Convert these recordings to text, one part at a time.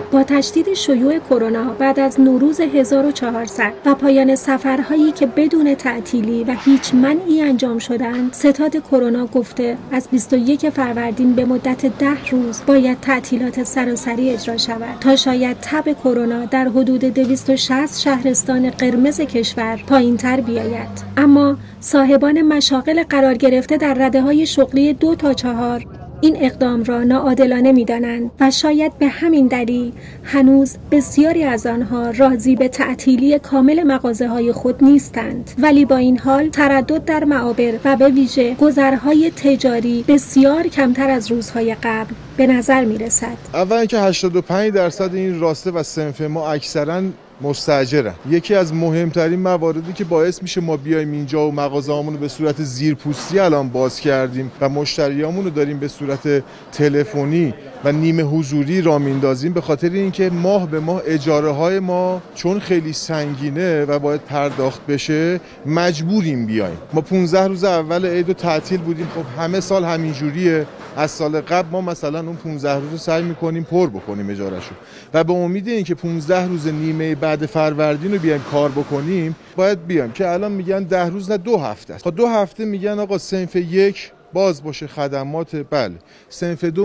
با تشدید شیوع کرونا بعد از نوروز 1400 و پایان سفرهایی که بدون تعطیلی و هیچ منعی انجام شدند، ستاد کرونا گفته از 21 فروردین به مدت 10 روز باید تعطیلات سراسری اجرا شود تا شاید تب کرونا در حدود 260 شهرستان قرمز کشور پایین‌تر بیاید. اما صاحبان مشاغل قرار گرفته در رده‌های شغلی 2 تا 4 این اقدام را ناعادلانه می‌دانند و شاید به همین دلیل هنوز بسیاری از آنها راضی به تعطیلی کامل مغازه‌های خود نیستند، ولی با این حال تردد در معابر و به ویژه گذرهای تجاری بسیار کمتر از روزهای قبل به نظر می‌رسد. اول اینکه 85% این راسته و صنف ما اکثراً مستاجرن. یکی از مهمترین مواردی که باعث میشه ما بیایم اینجا و مغازه‌هامون رو به صورت زیرپوستی الان باز کردیم و مشتریامون رو داریم به صورت تلفنی و نیمه حضوری راه میندازیم، به خاطر اینکه ماه به ماه اجاره های ما چون خیلی سنگینه و باید پرداخت بشه مجبوریم بیایم. ما 15 روز اول عید و تعطیل بودیم. خب همه سال همین جوریه. از سال قبل ما مثلا اون 15 روز رو سعی می‌کنیم پر بکنیم اجارهشو و به امید اینکه 15 روز نیمه بعد فروردین رو بیایم کار بکنیم باید بیایم، که الان میگن 10 روز نه 2 هفته است. تا 2 هفته میگن آقا صنف 1 باز باشه خدمات، بله. صنف 2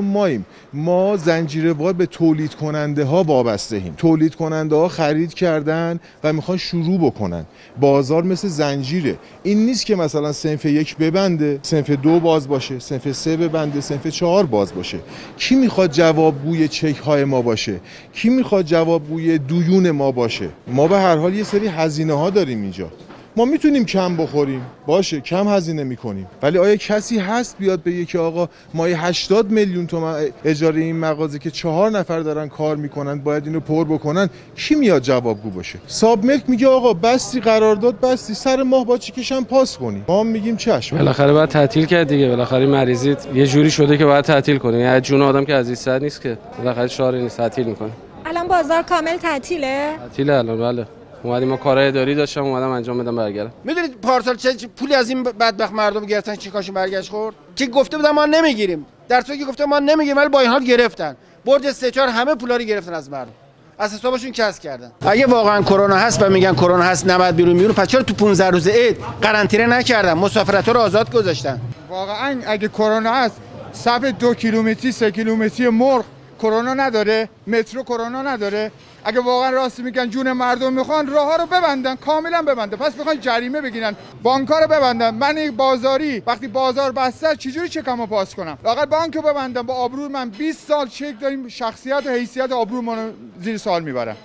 ما زنجیروار به تولید کننده ها وابسته ایم. تولید کننده ها خرید کردن و میخوان شروع بکنن. بازار مثل زنجیره. این نیست که مثلا صنف 1 ببنده، صنف 2 باز باشه، صنف 3 ببنده، صنف 4 باز باشه. کی میخواد جوابگوی چک های ما باشه؟ کی میخواد جوابگوی دیون ما باشه؟ ما به هر حال یه سری هزینه ها داریم اینجا. ما میتونیم کم بخوریم، باشه، کم هزینه میکنیم، ولی آیا کسی هست بیاد بگه که آقا ما 80 میلیون تومان اجاره این مغازه که 4 نفر دارن کار میکنن باید اینو پر بکنن؟ کی میاد جوابگو باشه؟ ساب ملک میگه آقا بستی قرارداد بستی، سر ماه با چیکشم پاس کنی. ما میگیم چشم. بالاخره باید تعطیل کرد دیگه. بالاخره مریضی یه جوری شده که باید تعطیل کنیم. یعنی جون آدم که عزیز نیست که بالاخره شهر نیست، تعطیل میکنه. الان بازار کامل تعطیله؟ تعطیله الان، بله. اومدیم ما کارهای اداری داشتم اومدم انجام بدم برگردم. میدونید پارسال چه پولی از این بدبخت مردم گرفتن، چی کاشون برگشت خورد؟ که گفته بودن ما نمیگیریم، در صورتی که گفته ما نمیگیریم ولی با این حال گرفتن. برج 3-4 همه پولا رو گرفتن از مردم، از حسابشون کسر کردن. اگه واقعا کرونا هست و میگن کرونا هست نباید بیرون پس چرا تو 15 روز عید قرنطینه نکردن، مسافرت‌ها رو آزاد گذاشتن؟ واقعا اگه کرونا هست صف 2 کیلومتری 3 کیلومتری مرغ کرونا نداره، مترو کرونا نداره. اگه واقعا راست میگن جون مردم میخوان راهها رو ببندن، کاملا ببندن. پس میخوان جریمه بگیرن، بانک‌ها رو ببندن. من بازاری وقتی بازار بسته چجوری چکمو پاس کنم؟ واقعا بانکو ببندن. با آبرو من 20 سال چک داریم، شخصیت و حیثیت آبرو منو زیر سوال میبرن.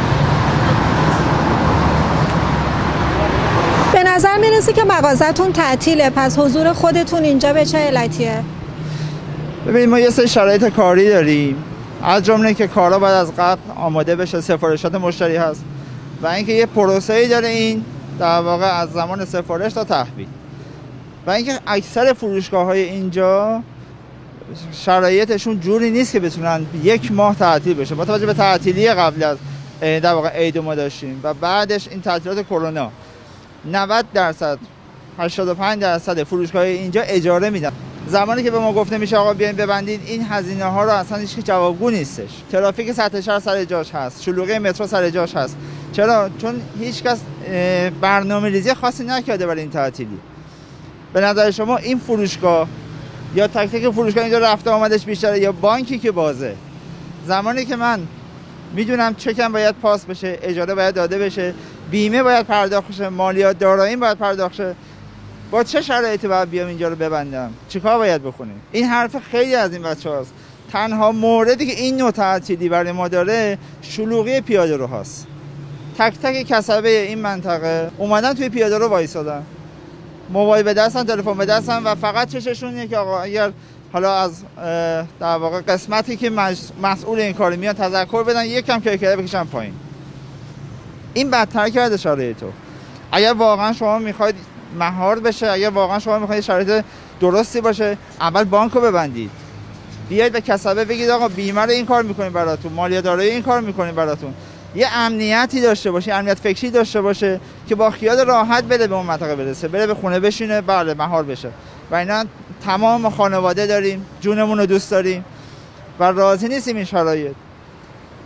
به نظر میرسه که مغازتون تعطیله، پس حضور خودتون اینجا به چه علتیه؟ ببینید ما یه سری شرایط کاری داریم، از جمله که کارا باید از قبل آماده بشه، سفارشات مشتری هست و اینکه یه پروسه‌ای داره این در واقع از زمان سفارش تا تحویل، و اینکه اکثر فروشگاه‌های اینجا شرایطشون جوری نیست که بتونن 1 ماه تعطیل بشه. با توجه به تعطیلی قبل از در واقع عید ما داشتیم و بعدش این تعطیلات کرونا 90% 85% فروشگاه‌های اینجا اجاره میدن. زمانی که به ما گفته میشه آقا بیاین ببندید، این هزینه ها رو اصلا هیچ جوابگو نیستش. ترافیک سطح شهر سر جاش هست، شلوغی مترو سر جاش هست. چرا؟ چون هیچ کس برنامه‌ریزی خاصی نکرده برای این تعطیلی. به نظر شما این فروشگاه یا تک تک فروشگاه اینجا رفته آمدش بیشتره یا بانکی که بازه؟ زمانی که من میدونم چکم باید پاس بشه، اجاره باید داده بشه، بیمه باید پرداخت بشه، مالیات داراییم باید پرداخت شه، با چه شرایطی باید بیام اینجا رو ببندم؟ چیکار باید بکنیم؟ این حرف خیلی از این بچه‌هاست. تنها موردی که این نوع تعطیلی برای ما داره شلوغی پیاده رو هست. تک تک کسبه این منطقه اومدن توی پیاده رو وایسادن، موبایل به دستن، تلفن به دستن و فقط چششون اینه که آقا اگر حالا از در واقع قسمتی که مسئول این کار میاد تذکر بدن، یکم کرکره بکشن پایین. این بدتر کرده شرایطو. اگر واقعا شما میخواید مهار بشه، اگر واقعا شما میخواید شرایط درستی باشه، اول بانکو ببندید، بیاید به کسبه بگید آقا بیمه رو این کار میکنیم براتون، مالیات دارایی این کار میکنیم براتون. یه امنیتی داشته باشه، امنیت فکری داشته باشه که با خیال راحت بره به اون منطقه برسه، بره به خونه بشینه، بله مهار بشه. و اینا تمام خانواده داریم، جونمون رو دوست داریم و راضی نیستیم این شرایط.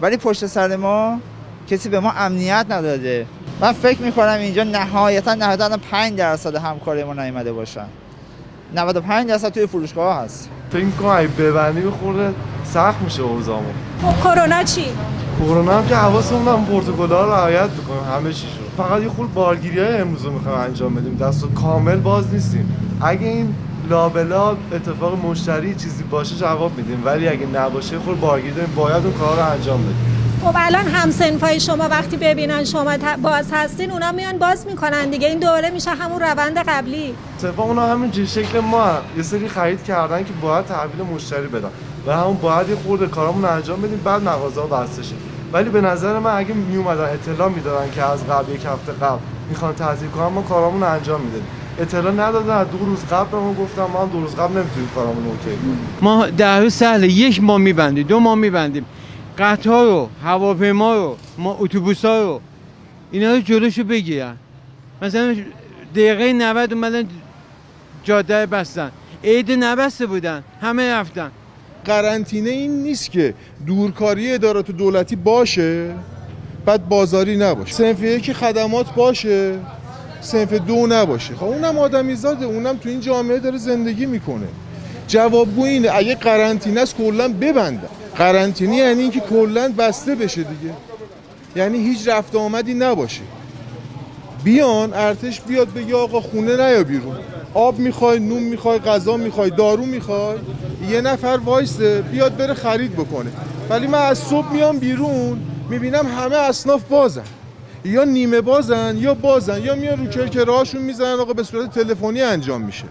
ولی پشت سر ما کسی به ما امنیت نداده. من فکر میکنم اینجا نهایتا 5% همکاری ما نیامده باشن. 95% توی فروشگاه هست. فکر میکنم اگه ببندی خورده سخت میشه اوضاعمون. خب کرونا چی؟ کرونا هم که حواسمون هم پروتکل‌ها رو رعایت بکنیم همه چیشو. فقط یه خورده بارگیری‌های امروز رو می‌خوایم انجام بدیم. دستو کامل باز نیستیم. اگه این لابلا اتفاق مشتری چیزی باشه جواب میدیم، ولی اگه نباشه خود بارگیری داریم، باید اون کارا رو انجام بدیم. خب الان همسنفای شما وقتی ببینن شما باز هستین اونا میان باز میکنن دیگه، این دوباره میشه همون روند قبلی. اتفاق اونا همین شکل ما یه سری خرید کردن که باید تحویل مشتری بدن و همون باید یه خورده کارامون انجام بدیم بعد مغازه‌ها بسته شه. ولی به نظر من اگه میومدن اطلاع میدادن که از قبل یک هفته قبل میخوان تعطیل کنن، ما کارامون انجام میدادیم. اطلاع ندادن، 2 روز قبل بهمون گفتن ما هم 2 روز قبل نمیتونیم کارامون اوکی کنیم. ما در روز سهله 1 ماه میبندیم، 2 ماه میبندیم. قطار رو، هواپیما رو، ما اتوبوسا رو اینا رو جلوشو بگیرن. مثلا دقیقه 90 اومدن جاده بستن، عید نبسته بودن، همه رفتن. قرنطینه این نیست که دورکاری ادارات دولتی باشه بعد بازاری نباشه، صنف 1 خدمات باشه صنف 2 نباشه. خب اونم آدمیزاده، اونم تو این جامعه داره زندگی میکنه. جوابگو اینه اگه قرنطینه است کلا ببندن. قرنطینه یعنی اینکه کلا بسته بشه دیگه، یعنی هیچ رفت آمدی نباشه. بیان ارتش بیاد بگه آقا خونه نیا بیرون، آب میخوای، نون میخوای، غذا میخوای، دارو میخوای، یه نفر وایسه بیاد بره خرید بکنه. ولی من از صبح میام بیرون میبینم همه اصناف بازن، یا نیمه بازن یا بازن، یا میان رو کرکرهاشون میزنن آقا به صورت تلفنی انجام میشه.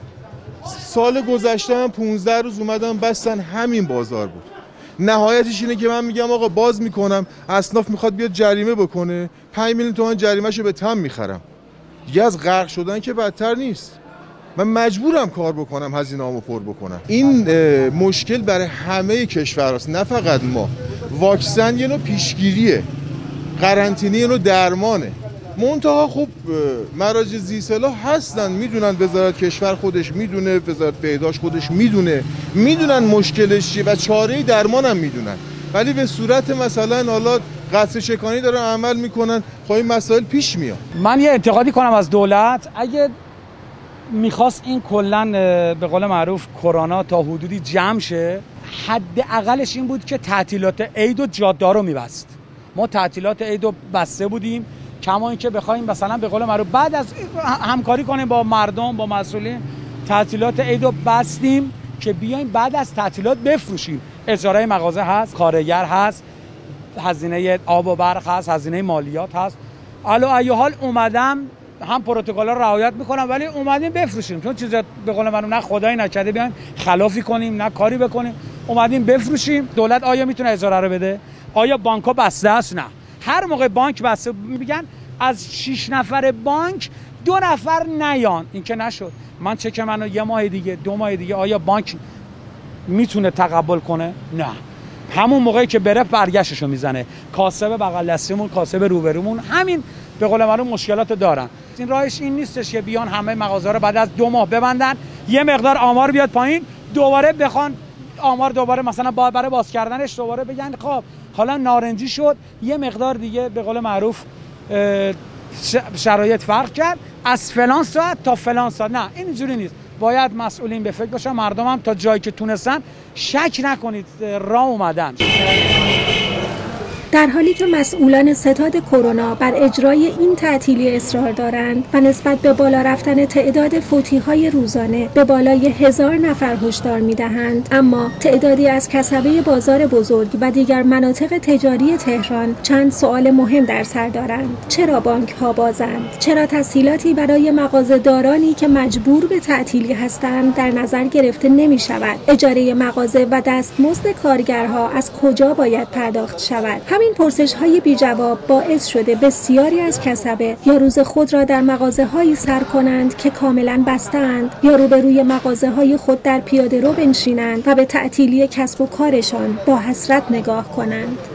سال گذشته هم 15 روز اومدم بستن، همین بازار بود. نهایتش اینه که من میگم آقا باز میکنم، اصناف میخواد بیاد جریمه بکنه، 5 میلیون تومان جریمه‌شو به تم میخرم. دیگه از غرق شدن که بدتر نیست. من مجبورم کار بکنم، هزینه‌امو پر بکنم. این مشکل برای همه کشورهاست، نه فقط ما. واکسن یه نوع پیشگیریه، قرنطینه یه نوع درمانه. منتها خب مراجع ذی‌صلاح هستن، میدونن وزارت کشور خودش میدونه، وزارت بهداشت خودش میدونن مشکلش چیه و چاره درمان هم میدونن، ولی به صورت مثلا حالا قطره چکانی دارن عمل میکنن. خب این مسائل پیش میاد. من یه انتقادی کنم از دولت، اگه میخواست این کلن به قول معروف کرونا تا حدودی جمع شه، حداقلش این بود که تعطیلات عید و جاده‌ها رو میبست. ما تعطیلات عید رو بسته بودیم، کما اینکه بخوایم مثلا به قول معروف بعد از همکاری کنیم با مردم، با مسئولین، تعطیلات عید رو بستیم که بیایم بعد از تعطیلات بفروشیم. اجاره مغازه هست، کارگر هست، هزینه آب و برق هست، هزینه مالیات هست. علی ای حال اومدم هم پروتکل‌ها رو رعایت میکنم، ولی اومدیم بفروشیم، چون چیزا به قول من نه خدایی نکرده بیایم خلافی کنیم نه کاری بکنیم، اومدیم بفروشیم. دولت آیا میتونه اجاره رو بده؟ آیا بانک‌ها بسته است؟ نه. هر موقع بانک بسته میگن از 6 نفر بانک 2 نفر نیان، این که نشد. من چک منو 1 ماه دیگه 2 ماه دیگه آیا بانک میتونه تقبل کنه؟ نه. همون موقعی که بره برگشتشو میزنه. کاسب بغل دستمون، کاسب روبرومون همین به قول معروف مشکلات دارن. این راهش این نیستش که بیان همه مغازه‌ها رو بعد از 2 ماه ببندن، یه مقدار آمار بیاد پایین، دوباره بخوان آمار دوباره مثلا برای باز کردنش دوباره بگن خب حالا نارنجی شد، یه مقدار دیگه به قول معروف شرایط فرق کرد، از فلان ساعت تا فلان ساعت. نه، اینجوری نیست. باید مسئولین به فکر باشن، مردم هم تا جایی که تونستن شک نکنید راه اومدن. در حالی که مسئولان ستاد کرونا بر اجرای این تعطیلی اصرار دارند و نسبت به بالا رفتن تعداد فوتی‌های روزانه به بالای 1000 نفر هشدار می‌دهند، اما تعدادی از کسبه بازار بزرگ و دیگر مناطق تجاری تهران چند سوال مهم در سر دارند. چرا بانک‌ها بازند؟ چرا تسهیلاتی برای مغازه‌دارانی که مجبور به تعطیلی هستند در نظر گرفته نمی‌شود؟ اجاره مغازه و دستمزد کارگرها از کجا باید پرداخت شود؟ همین پرسش‌های بی جواب باعث شده بسیاری از کسبه یا روز خود را در مغازه‌هایی سر کنند که کاملاً بسته‌اند، یا روبروی مغازه‌های خود در پیاده‌رو بنشینند و به تعطیلی کسب و کارشان با حسرت نگاه کنند.